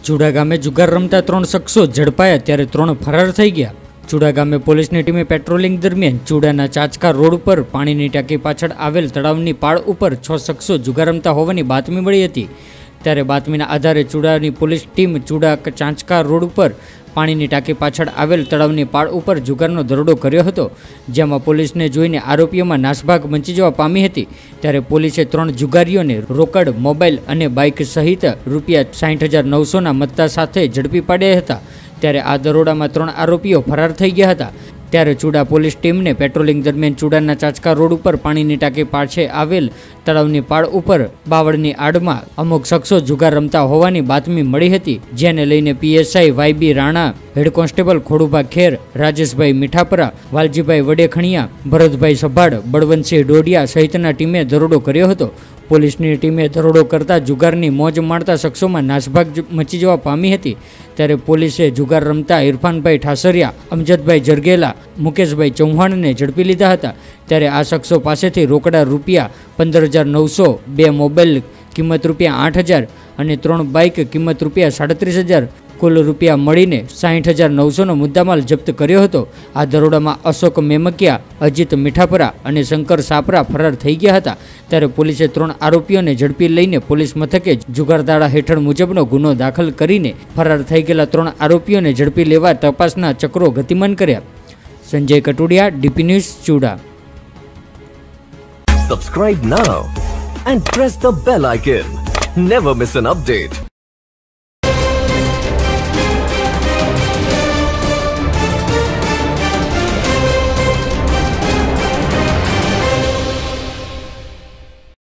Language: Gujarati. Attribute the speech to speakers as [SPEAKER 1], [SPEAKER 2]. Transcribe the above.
[SPEAKER 1] ચુડા ગામે જુગાર રમતા 3 શખ્સો ઝડપાયા ત્યારે 3 ફરાર થઈ ગયા। ચુડા ગામે પોલીસની ટીમે પેટ્રોલિંગ દરમિયાન ચુડાના ચાચકા રોડ ઉપર પાણીની ટાંકી પાછળ આવેલ તળાવની પાળ ઉપર 6 શખ્સો જુગાર રમતા હોવાની બાતમી મળી હતી। ત્યારે બાતમીના આધારે ચુડાની police team Chuda Chanchka road ઉપર પાણીની ટાંકી પાછળ આવેલ તળાવની પાળ ઉપર જુગારનો દરોડો કર્યો હતો, જેમાં પોલીસને જોઈને આરોપીઓમાં નાસભાગ મચી જવા પામી હતી। ત્યારે પોલીસે 3 જુગારીઓને રોકડ, મોબાઈલ અને બાઇક સહિત ₹60,900ના મત્તા સાથે ઝડપી પાડ્યા હતા। ત્યારે આ દરોડામાં 3 આરોપીઓ ફરાર થઈ ગયા હતા। ત્યારે ચુડા પોલીસ ટીમને પેટ્રોલિંગ દરમિયાન ચુડાના ચાચકા રોડ ઉપર પાણીની ટાંકી પાછે આવેલ તળાવની પાળ ઉપર બાવળની આડમાં અમુક શખ્સો જુગાર રમતા હોવાની બાતમી મળી હતી, જેને લઈને PSI Y B Rana, head constable Khodubha Kher, Rajeshbhai Mithapara, Valjibhai Vadekhaniya, Bharatbhai Sabhad, Balvantsinh Dodiya સહિતના ટીમે દરોડો કર્યો હતો। પોલીસની ટીમે દરોડો કરતા જુગારની મોજ માણતા શખ્સોમાં નાસભાગ મચી જવા પામી હતી। ત્યારે પોલીસે જુગાર રમતા ઇરફાનભાઈ ઠાસરિયા, અમજદભાઈ જરગેલા, મુકેશભાઈ ચૌહાણને ઝડપી લીધા હતા। ત્યારે આ શખ્સો પાસેથી રોકડા ₹15,900, 2 મોબાઈલ કિંમત ₹8,000 અને 3 બાઇક કિંમત ₹37,000 કુલ રૂપિયા મળીને ₹60,900નો મુદ્દામાલ જપ્ત કર્યો હતો। આ દરોડામાં અશોક મેમકિયા, અજીત મીઠાપરા અને શંકર સાપરા ફરાર થઈ ગયા હતા। ત્યારે પોલીસે 3 આરોપીઓને ઝડપી લઈને પોલીસ મથકે જુગારધારા હેઠળ મુજબનો ગુનો દાખલ કરીને ફરાર થઈ ગયેલા 3 આરોપીઓને ઝડપી લેવા તપાસના ચક્રો ગતિમાન કર્યા। Sanjay Katudiya, DP news, Chuda.
[SPEAKER 2] Subscribe now and press the bell icon. Never miss an update.